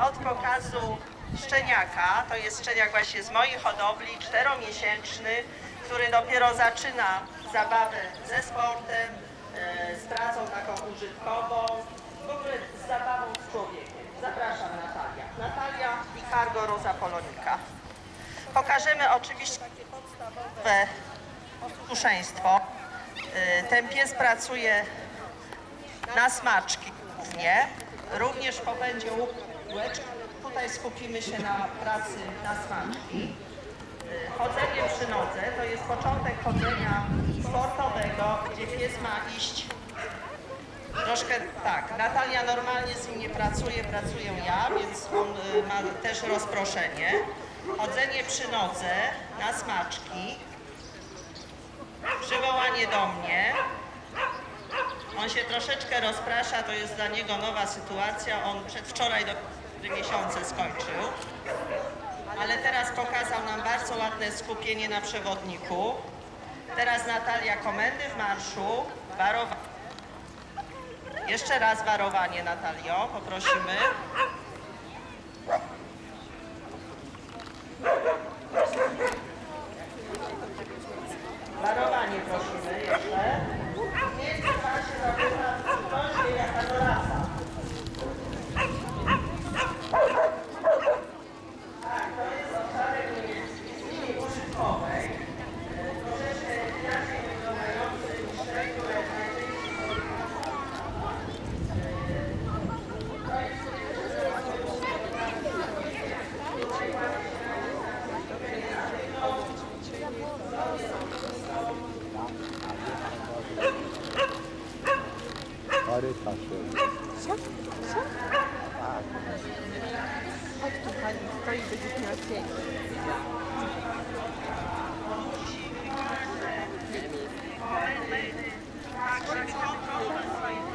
od pokazu szczeniaka. To jest szczeniak właśnie z mojej hodowli, 4-miesięczny, który dopiero zaczyna zabawę ze sportem, z pracą taką użytkową, w ogóle z zabawą z człowiekiem. Zapraszam Natalia. Natalia i Cargo Rosa Polonika. Pokażemy oczywiście takie podstawowe posłuszeństwo. Ten pies pracuje na smaczki głównie, również w popędzie łóżek. Tutaj skupimy się na pracy na smaczki. Chodzenie przy nodze to jest początek chodzenia sportowego, gdzie pies ma iść troszkę tak. Natalia normalnie z nim nie pracuje, pracuję ja, więc on ma też rozproszenie. Chodzenie przy nodze na smaczki, przywołanie do mnie. On się troszeczkę rozprasza, to jest dla niego nowa sytuacja. On przedwczoraj do 4 miesiące skończył, ale teraz pokazał nam bardzo ładne skupienie na przewodniku. Teraz Natalia, komendy w marszu, warowanie. Jeszcze raz warowanie, Natalio, poprosimy. Warowanie prosimy jeszcze. W międzyczasie zaczyna troszkę jaka to rasa. Tak, to jest owczarek niemiecki z linii użytkowej. Troszeczkę inaczej wyglądający niż te, które Co? Tak. Chodź tu, pani stoi, będziesz miała cień. tak,